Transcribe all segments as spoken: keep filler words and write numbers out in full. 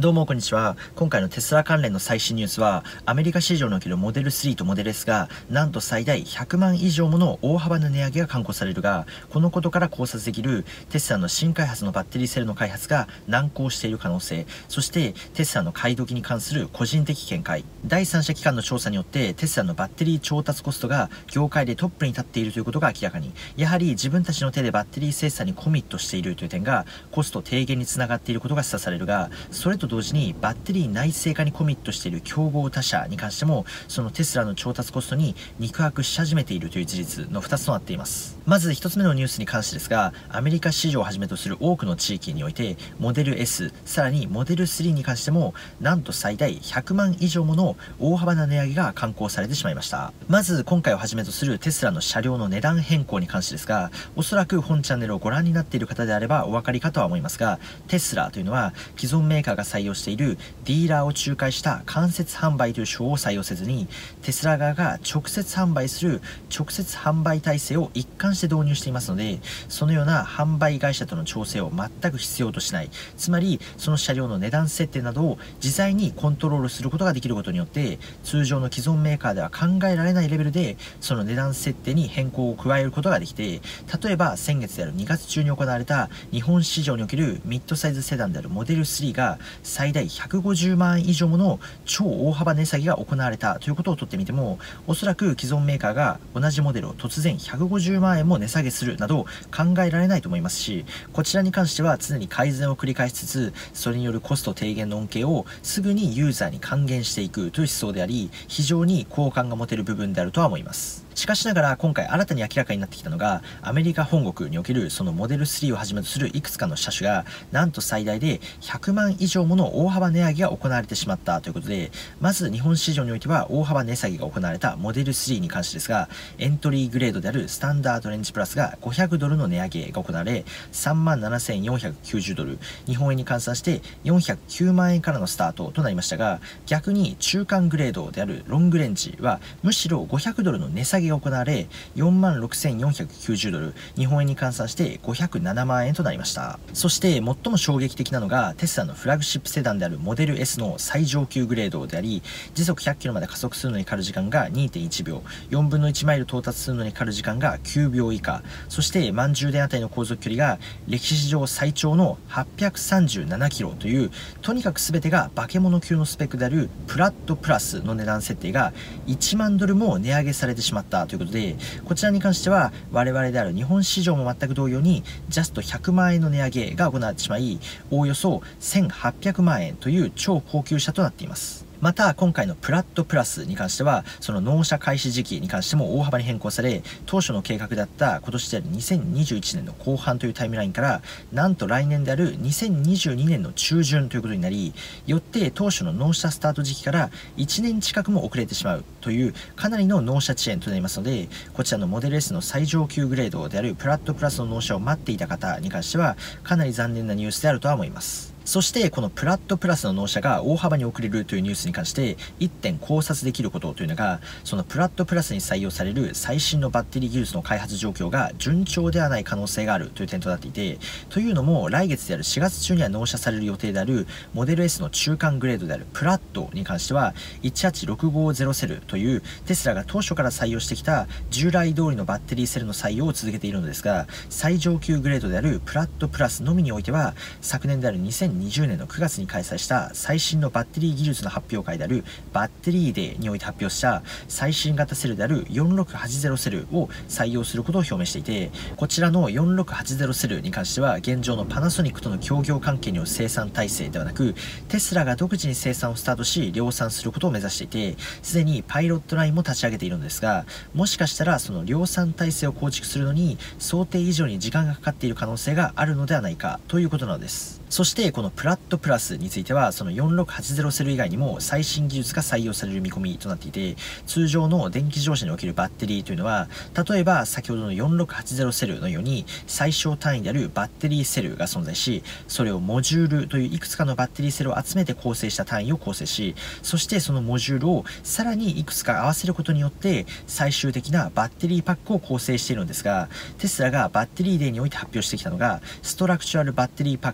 どうもこんにちは。今回のテスラ関連の最新ニュースは、アメリカ市場におけるモデルスリーとモデル S がなんと最大ひゃくまん以上もの大幅な値上げが敢行されるが、このことから考察できるテスラの新開発のバッテリーセルの開発が難航している可能性、そしてテスラの買い時に関する個人的見解、第三者機関の調査によってテスラのバッテリー調達コストが業界でトップに立っているということが明らかに、やはり自分たちの手でバッテリー生産にコミットしているという点がコスト低減につながっていることが示唆されるが、それと同時にバッテリー内製化にコミットしている競合他社に関しても、そのテスラの調達コストに肉薄し始めているという事実のふたつとなっています。まずひとつめのニュースに関してですが、アメリカ市場をはじめとする多くの地域においてモデル S、さらにモデルスリーに関してもなんと最大ひゃくまん以上もの大幅な値上げが敢行されてしまいました。まず今回をはじめとするテスラの車両の値段変更に関してですが、おそらく本チャンネルをご覧になっている方であればお分かりかとは思いますが、テスラというのは既存メーカーが採用しているディーラーを仲介した間接販売という手法を採用せずに、テスラ側が直接販売する直接販売体制を一貫して導入していますので、そのような販売会社との調整を全く必要としない、つまりその車両の値段設定などを自在にコントロールすることができることによって、通常の既存メーカーでは考えられないレベルでその値段設定に変更を加えることができて、例えば先月であるにがつ中に行われた日本市場におけるミッドサイズセダンであるモデルスリーが最大ひゃくごじゅうまん以上もの超大幅値下げが行われたということをとってみても、おそらく既存メーカーが同じモデルを突然ひゃくごじゅうまんえんも値下げするなど考えられないと思いますし、こちらに関しては常に改善を繰り返しつつ、それによるコスト低減の恩恵をすぐにユーザーに還元していくという思想であり、非常に好感が持てる部分であるとは思います。しかしながら今回新たに明らかになってきたのが、アメリカ本国におけるそのモデルスリーをはじめとするいくつかの車種がなんと最大でひゃくまん以上もの大幅値上げが行われてしまったということで、まず日本市場においては大幅値下げが行われたモデルスリーに関してですが、エントリーグレードであるスタンダードレンジプラスがごひゃくドルの値上げが行われ、さんまんななせんよんひゃくきゅうじゅうドル、日本円に換算してよんひゃくきゅうまんえんからのスタートとなりましたが、逆に中間グレードであるロングレンジはむしろごひゃくドルの値下げが行われ、よんまんろくせんよんひゃくきゅうじゅうドル、日本円に換算してごひゃくななまんえんとなりました。そして最も衝撃的なのがテスラのフラッグシップセダンであるモデル S の最上級グレードであり、時速ひゃっキロまで加速するのにかかる時間が にてんいちびょう、よんぶんのいちマイル到達するのにかかる時間がきゅうびょう以下、そして満充電あたりの航続距離が歴史上最長のはっぴゃくさんじゅうななキロという、とにかく全てが化け物級のスペックであるプラットプラスの値段設定がいちまんドルも値上げされてしまったということで、こちらに関しては我々である日本市場も全く同様にジャストひゃくまんえんの値上げが行われてしまい、おおよそせんはっぴゃくまんえんという超高級車となっています。また今回のプラットプラスに関しては、その納車開始時期に関しても大幅に変更され、当初の計画だった今年であるにせんにじゅういちねんの後半というタイムラインから、なんと来年であるにせんにじゅうにねんの中旬ということになり、よって当初の納車スタート時期からいちねん近くも遅れてしまうというかなりの納車遅延となりますので、こちらのモデル S の最上級グレードであるプラットプラスの納車を待っていた方に関してはかなり残念なニュースであるとは思います。そしてこのプラットプラスの納車が大幅に遅れるというニュースに関していってん考察できることというのが、そのプラットプラスに採用される最新のバッテリー技術の開発状況が順調ではない可能性があるという点となっていて、というのも来月であるしがつ中には納車される予定であるモデル S の中間グレードであるプラットに関してはいちはちろくごゼロセルというテスラが当初から採用してきた従来通りのバッテリーセルの採用を続けているのですが、最上級グレードであるプラットプラスのみにおいては昨年であるにせんにじゅうねんのくがつに開催した最新のバッテリー技術の発表会であるバッテリーデーにおいて発表した最新型セルであるよんろくはちゼロセルを採用することを表明していて、こちらのよんろくはちゼロセルに関しては現状のパナソニックとの協業関係による生産体制ではなく、テスラが独自に生産をスタートし量産することを目指していて、すでにパイロットラインも立ち上げているのですが、もしかしたらその量産体制を構築するのに想定以上に時間がかかっている可能性があるのではないかということなのです。そしてこのプラットプラスについてはそのよんろくはちゼロセル以外にも最新技術が採用される見込みとなっていて、通常の電気自動車におけるバッテリーというのは、例えば先ほどのよんろくはちゼロセルのように最小単位であるバッテリーセルが存在し、それをモジュールといういくつかのバッテリーセルを集めて構成した単位を構成し、そしてそのモジュールをさらにいくつか合わせることによって最終的なバッテリーパックを構成しているのですが、テスラがバッテリーデーにおいて発表してきたのがストラクチュアルバッテリーパックと呼ば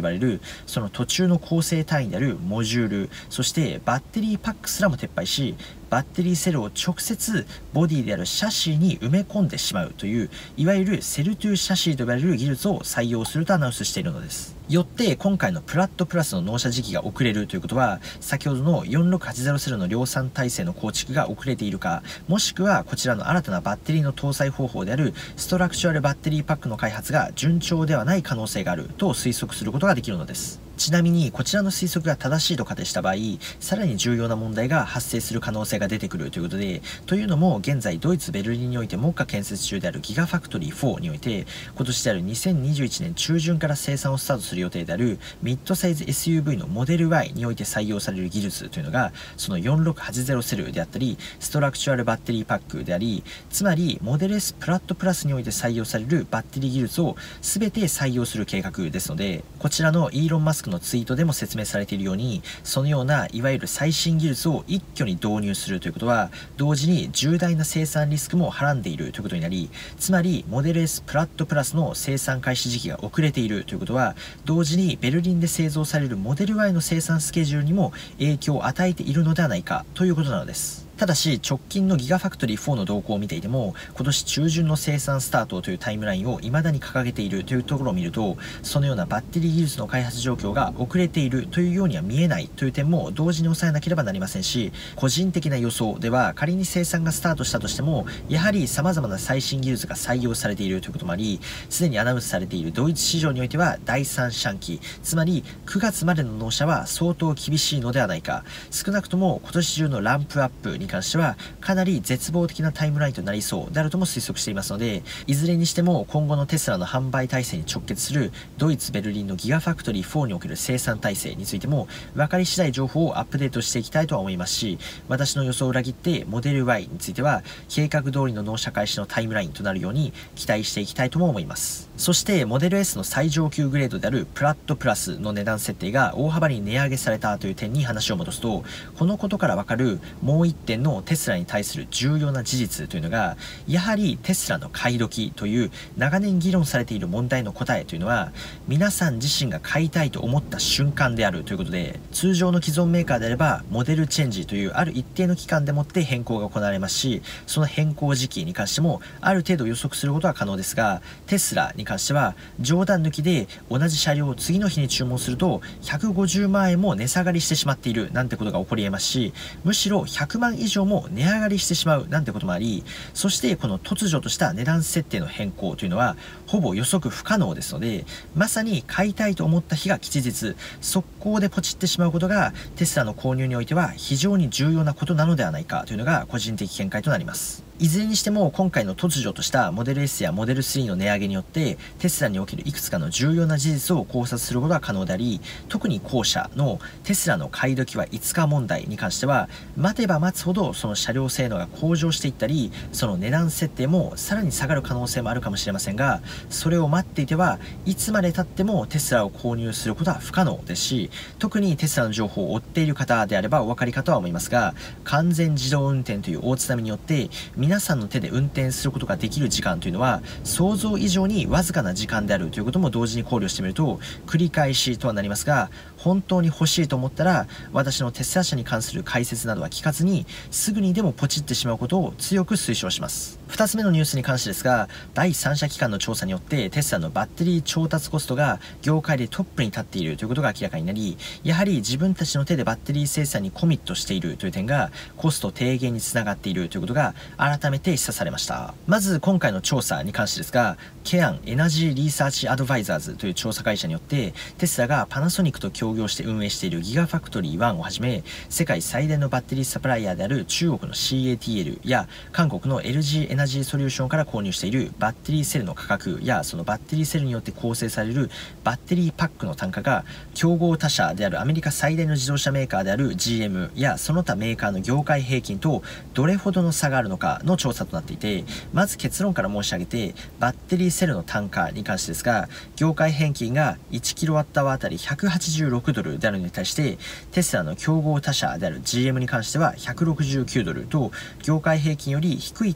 呼ばれるその途中の構成単位であるモジュール、そしてバッテリーパックすらも撤廃し、バッテリーセルを直接ボディであるシャシーに埋め込んでしまうという、いわゆるセルトゥーシャシーと呼ばれる技術を採用するとアナウンスしているのです。よって今回のプラットプラスの納車時期が遅れるということは、先ほどのよんろくはちゼロセルの量産体制の構築が遅れているか、もしくはこちらの新たなバッテリーの搭載方法であるストラクチュアルバッテリーパックの開発が順調ではない可能性があると推測することができるのです。ちなみにこちらの推測が正しいと仮定した場合、さらに重要な問題が発生する可能性が出てくるということで、というのも現在ドイツ・ベルリンにおいて目下建設中であるギガファクトリーフォーにおいて、今年であるにせんにじゅういちねん中旬から生産をスタートする予定であるミッドサイズ エスユーブイ のモデル Y において採用される技術というのが、そのよんろくはちゼロセルであったりストラクチュアルバッテリーパックであり、つまりモデル S プラットプラスにおいて採用されるバッテリー技術を全て採用する計画ですので、こちらのイーロン・マスクのツイートでも説明されているように、そのようないわゆる最新技術を一挙に導入するということは、同時に重大な生産リスクもはらんでいるということになり、つまりモデル S プラットプラスの生産開始時期が遅れているということは、同時にベルリンで製造されるモデル Y の生産スケジュールにも影響を与えているのではないかということなのです。ただし直近のギガファクトリーフォーの動向を見ていても、今年中旬の生産スタートというタイムラインを未だに掲げているというところを見ると、そのようなバッテリー技術の開発状況が遅れているというようには見えないという点も同時に抑えなければなりませんし、個人的な予想では仮に生産がスタートしたとしても、やはり様々な最新技術が採用されているということもあり、すでにアナウンスされているドイツ市場においてはだいさん四半期、つまりくがつまでの納車は相当厳しいのではないか。少なくとも今年中のランプアップに関してはかなり絶望的なタイムラインとなりそうであるとも推測していますので、いずれにしても今後のテスラの販売体制に直結するドイツ・ベルリンのギガファクトリーフォーにおける生産体制についても分かり次第情報をアップデートしていきたいとは思いますし、私の予想を裏切ってモデル Y については計画通りの納車開始のタイムラインとなるように期待していきたいとも思います。そしてモデル S の最上級グレードであるプラットプラスの値段設定が大幅に値上げされたという点に話を戻すと、このことからわかるもう一点のテスラに対する重要な事実というのが、やはりテスラの買い時という長年議論されている問題の答えというのは、皆さん自身が買いたいと思った瞬間であるということで、通常の既存メーカーであればモデルチェンジというある一定の期間でもって変更が行われますし、その変更時期に関してもある程度予測することは可能ですが、テスラに関しては冗談抜きで同じ車両を次の日に注文するとひゃくごじゅうまんえんも値下がりしてしまっているなんてことが起こり得ますし、むしろひゃくまん以上も値上がりしてしまうなんてこともあり、そしてこの突如とした値段設定の変更というのはほぼ予測不可能ですので、まさに買いたいと思った日が吉日、速攻でポチってしまうことがテスラの購入においては非常に重要なことなのではないかというのが個人的見解となります。いずれにしても今回の突如としたモデル S やモデルスリーの値上げによってテスラにおけるいくつかの重要な事実を考察することが可能であり、特に後者のテスラの買い時はいつか問題に関しては、待てば待つほどその車両性能が向上していったり、その値段設定もさらに下がる可能性もあるかもしれませんが、それを待っていてはいつまで経ってもテスラを購入することは不可能ですし、特にテスラの情報を追っている方であればお分かりかとは思いますが、完全自動運転という大津波によって皆さんの手で運転することができる時間というのは想像以上にわずかな時間であるということも同時に考慮してみると、繰り返しとはなりますが、本当に欲しいと思ったら私のテスラ車に関する解説などは聞かずにすぐにでもポチってしまうことを強く推奨します。ふたつめのニュースに関してですが、第三者機関の調査によってテスラのバッテリー調達コストが業界でトップに立っているということが明らかになり、やはり自分たちの手でバッテリー生産にコミットしているという点がコスト低減につながっているということが改めて示唆されました。まず今回の調査に関してですが、ケアンエナジーリサーチアドバイザーズという調査会社によってテスラがパナソニックと協業して運営しているギガファクトリーワンをはじめ、世界最大のバッテリーサプライヤーである中国の シーエーティーエル や韓国の エルジー エナジーソリューションから購入しているバッテリーセルの価格や、そのバッテリーセルによって構成されるバッテリーパックの単価が競合他社であるアメリカ最大の自動車メーカーである ジーエム やその他メーカーの業界平均とどれほどの差があるのかの調査となっていて、まず結論から申し上げてバッテリーセルの単価に関してですが、業界平均が いちキロワットアワー あたりひゃくはちじゅうろくドルであるのに対して、テスラの競合他社である ジーエム に関してはひゃくろくじゅうきゅうドルと業界平均より低い単価を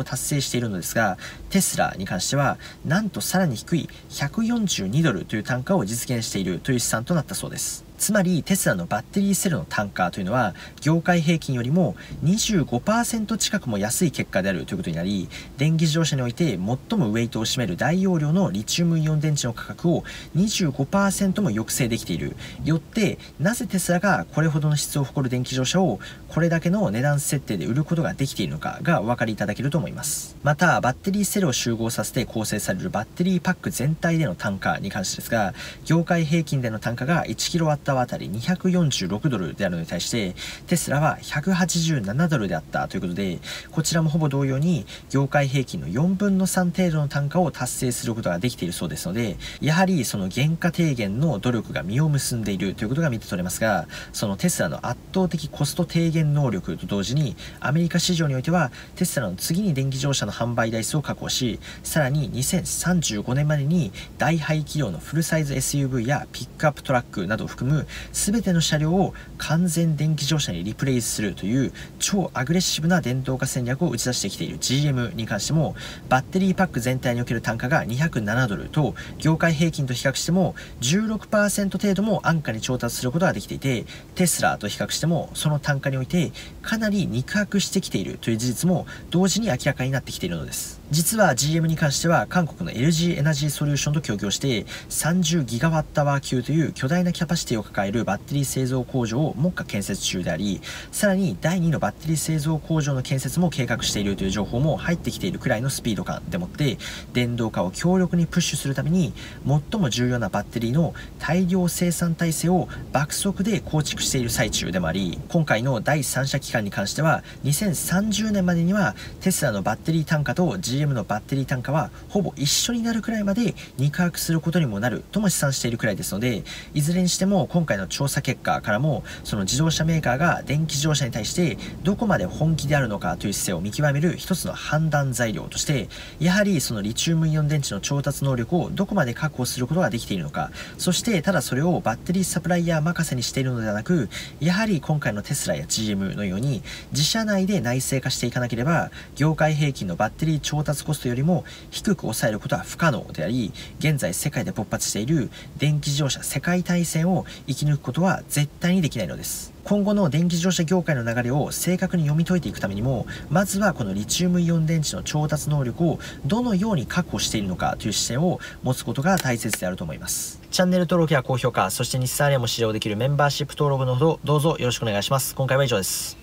達成しているのですが、テスラに関してはなんとさらに低いひゃくよんじゅうにドルという単価を実現しているという試算となったそうです。つまりテスラのバッテリーセルの単価というのは業界平均よりも にじゅうごパーセント 近くも安い結果であるということになり、電気自動車において最もウェイトを占める大容量のリチウムイオン電池の価格を にじゅうごパーセント も抑制できている。よってなぜテスラがこれほどの質を誇る電気自動車をこれだけの値段設定で売ることができているのかがお分かりいただけると思います。またバッテリーセルを集合させて構成されるバッテリーパック全体での単価に関してですが、業界平均での単価が いちキロワットアワー あたりにひゃくよんじゅうろくドルであるのに対してテスラはひゃくはちじゅうななドルであったということで、こちらもほぼ同様に業界平均のよんぶんのさん程度の単価を達成することができているそうですので、やはりその原価低減の努力が実を結んでいるということが見て取れますが、そのテスラの圧倒的コスト低減能力と同時にアメリカ市場においてはテスラの次に電気自動車の販売台数を確保し、さらににせんさんじゅうごねんまでに大排気量のフルサイズ エスユーブイ やピックアップトラックなどを含む全ての車両を完全電気自動車にリプレイスするという超アグレッシブな電動化戦略を打ち出してきている ジーエム に関してもバッテリーパック全体における単価がにひゃくななドルと業界平均と比較しても じゅうろくパーセント 程度も安価に調達することができていて、テスラと比較してもその単価においてかなり肉薄してきているという事実も同時に明らかになってきているのです。実は ジーエム に関しては韓国の エルジー エナジーソリューションと協業してさんじゅうギガワットアワー級という巨大なキャパシティを抱えるバッテリー製造工場を目下建設中であり、さらにだいにのバッテリー製造工場の建設も計画しているという情報も入ってきているくらいのスピード感でもって電動化を強力にプッシュするために最も重要なバッテリーの大量生産体制を爆速で構築している最中でもあり、今回の第三者機関に関してはにせんさんじゅうねんまでにはテスラのバッテリー単価と ジーエム のバッテリー単価はほぼ一緒になるくらいまで肉薄することにもなるとも試算しているくらいですので、いずれにしても今回の調査結果からもその自動車メーカーが電気自動車に対してどこまで本気であるのかという姿勢を見極める一つの判断材料として、やはりそのリチウムイオン電池の調達能力をどこまで確保することができているのか、そしてただそれをバッテリーサプライヤー任せにしているのではなく、やはり今回のテスラや ジーエム のように自社内で内製化していかなければ業界平均のバッテリー調達コストよりも低く抑えることは不可能であり、現在世界で勃発している電気自動車世界大戦を生き抜くことは絶対にできないのです。今後の電気自動車業界の流れを正確に読み解いていくためにも、まずはこのリチウムイオン電池の調達能力をどのように確保しているのかという視点を持つことが大切であると思います。チャンネル登録や高評価、そして日産アリアも使用できるメンバーシップ登録のほどどうぞよろしくお願いします。今回は以上です。